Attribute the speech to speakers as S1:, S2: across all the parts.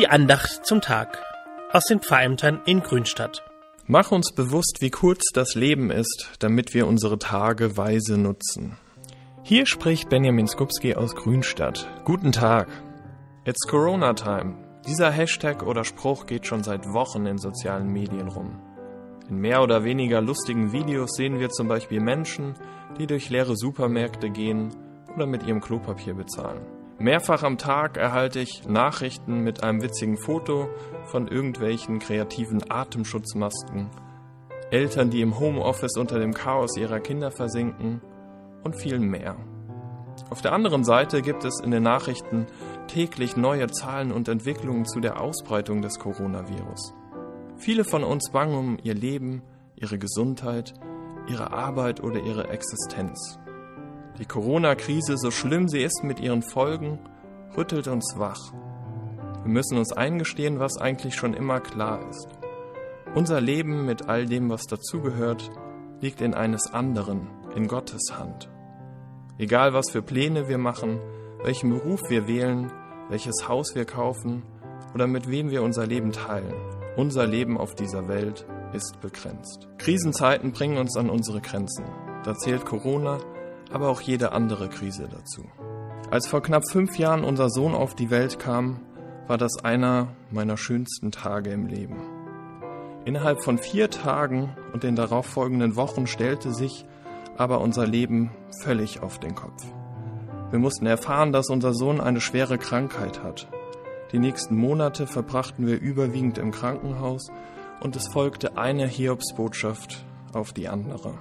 S1: Die Andacht zum Tag aus den Pfarrämtern in Grünstadt.
S2: Mach uns bewusst, wie kurz das Leben ist, damit wir unsere Tage weise nutzen. Hier spricht Benjamin Skupski aus Grünstadt. Guten Tag. It's Corona Time. Dieser Hashtag oder Spruch geht schon seit Wochen in sozialen Medien rum. In mehr oder weniger lustigen Videos sehen wir zum Beispiel Menschen, die durch leere Supermärkte gehen oder mit ihrem Klopapier bezahlen. Mehrfach am Tag erhalte ich Nachrichten mit einem witzigen Foto von irgendwelchen kreativen Atemschutzmasken, Eltern, die im Homeoffice unter dem Chaos ihrer Kinder versinken und viel mehr. Auf der anderen Seite gibt es in den Nachrichten täglich neue Zahlen und Entwicklungen zu der Ausbreitung des Coronavirus. Viele von uns bangen um ihr Leben, ihre Gesundheit, ihre Arbeit oder ihre Existenz. Die Corona-Krise, so schlimm sie ist mit ihren Folgen, rüttelt uns wach. Wir müssen uns eingestehen, was eigentlich schon immer klar ist. Unser Leben mit all dem, was dazugehört, liegt in eines anderen, in Gottes Hand. Egal, was für Pläne wir machen, welchen Beruf wir wählen, welches Haus wir kaufen oder mit wem wir unser Leben teilen, unser Leben auf dieser Welt ist begrenzt. Krisenzeiten bringen uns an unsere Grenzen. Da zählt Corona, aber auch jede andere Krise dazu. Als vor knapp 5 Jahren unser Sohn auf die Welt kam, war das einer meiner schönsten Tage im Leben. Innerhalb von 4 Tagen und den darauffolgenden Wochen stellte sich aber unser Leben völlig auf den Kopf. Wir mussten erfahren, dass unser Sohn eine schwere Krankheit hat. Die nächsten Monate verbrachten wir überwiegend im Krankenhaus und es folgte eine Hiobsbotschaft auf die andere.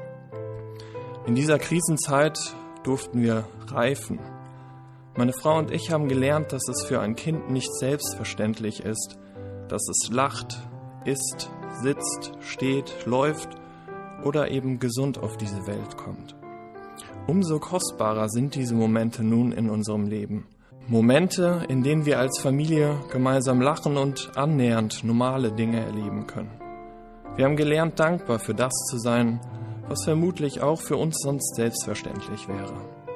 S2: In dieser Krisenzeit durften wir reifen. Meine Frau und ich haben gelernt, dass es für ein Kind nicht selbstverständlich ist, dass es lacht, isst, sitzt, steht, läuft oder eben gesund auf diese Welt kommt. Umso kostbarer sind diese Momente nun in unserem Leben. Momente, in denen wir als Familie gemeinsam lachen und annähernd normale Dinge erleben können. Wir haben gelernt, dankbar für das zu sein, was vermutlich auch für uns sonst selbstverständlich wäre.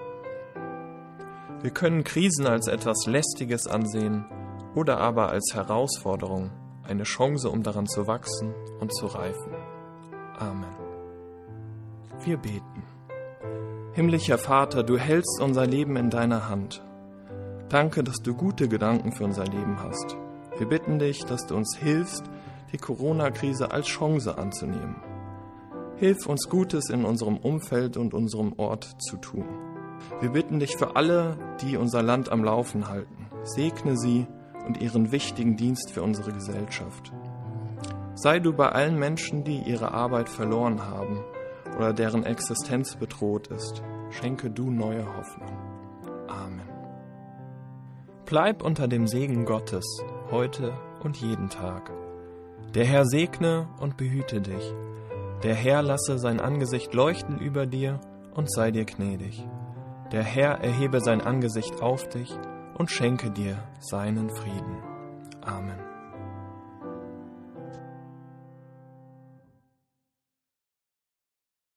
S2: Wir können Krisen als etwas Lästiges ansehen oder aber als Herausforderung, eine Chance, um daran zu wachsen und zu reifen. Amen. Wir beten. Himmlischer Vater, du hältst unser Leben in deiner Hand. Danke, dass du gute Gedanken für unser Leben hast. Wir bitten dich, dass du uns hilfst, die Corona-Krise als Chance anzunehmen. Hilf uns Gutes in unserem Umfeld und unserem Ort zu tun. Wir bitten dich für alle, die unser Land am Laufen halten. Segne sie und ihren wichtigen Dienst für unsere Gesellschaft. Sei du bei allen Menschen, die ihre Arbeit verloren haben oder deren Existenz bedroht ist. Schenke du neue Hoffnung. Amen. Bleib unter dem Segen Gottes, heute und jeden Tag. Der Herr segne und behüte dich. Der Herr lasse sein Angesicht leuchten über dir und sei dir gnädig. Der Herr erhebe sein Angesicht auf dich und schenke dir seinen Frieden. Amen.